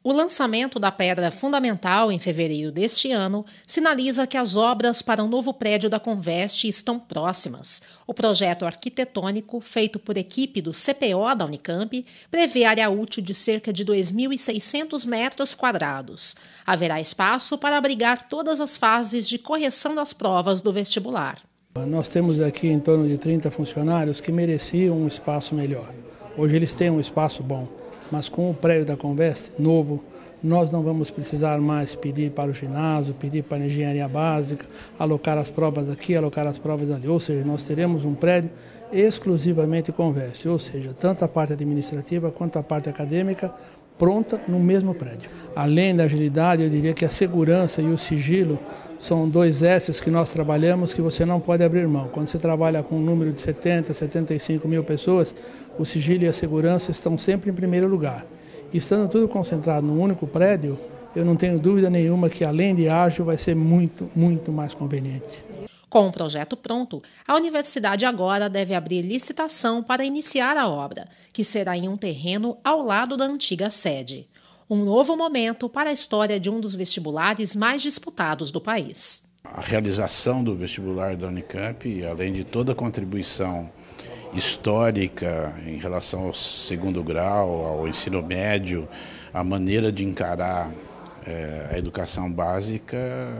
O lançamento da pedra fundamental em fevereiro deste ano sinaliza que as obras para o novo prédio da Conveste estão próximas. O projeto arquitetônico, feito por equipe do CPO da Unicamp, prevê área útil de cerca de 2.600 metros quadrados. Haverá espaço para abrigar todas as fases de correção das provas do vestibular. Nós temos aqui em torno de 30 funcionários que mereciam um espaço melhor. Hoje eles têm um espaço bom, mas com o prédio da Conveste novo, nós não vamos precisar mais pedir para o ginásio, pedir para a engenharia básica, alocar as provas aqui, alocar as provas ali. Ou seja, nós teremos um prédio exclusivamente Conveste, ou seja, tanto a parte administrativa quanto a parte acadêmica pronta no mesmo prédio. Além da agilidade, eu diria que a segurança e o sigilo são dois S's que nós trabalhamos que você não pode abrir mão. Quando você trabalha com um número de 70, 75 mil pessoas, o sigilo e a segurança estão sempre em primeiro lugar. E estando tudo concentrado num único prédio, eu não tenho dúvida nenhuma que além de ágil vai ser muito, muito mais conveniente. Com o projeto pronto, a universidade agora deve abrir licitação para iniciar a obra, que será em um terreno ao lado da antiga sede. Um novo momento para a história de um dos vestibulares mais disputados do país. A realização do vestibular da Unicamp, além de toda a contribuição histórica em relação ao segundo grau, ao ensino médio, a maneira de encarar a educação básica,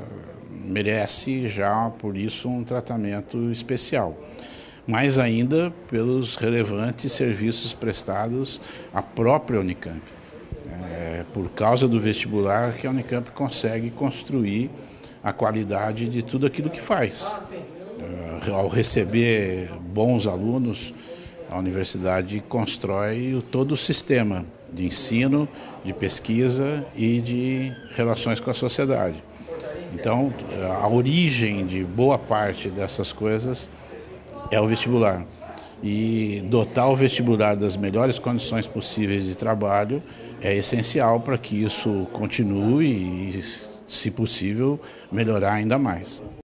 merece já, por isso, um tratamento especial. Mais ainda pelos relevantes serviços prestados à própria Unicamp. É por causa do vestibular que a Unicamp consegue construir a qualidade de tudo aquilo que faz. Ao receber bons alunos, a universidade constrói todo o sistema de ensino, de pesquisa e de relações com a sociedade. Então, a origem de boa parte dessas coisas é o vestibular. E dotar o vestibular das melhores condições possíveis de trabalho é essencial para que isso continue e, se possível, melhorar ainda mais.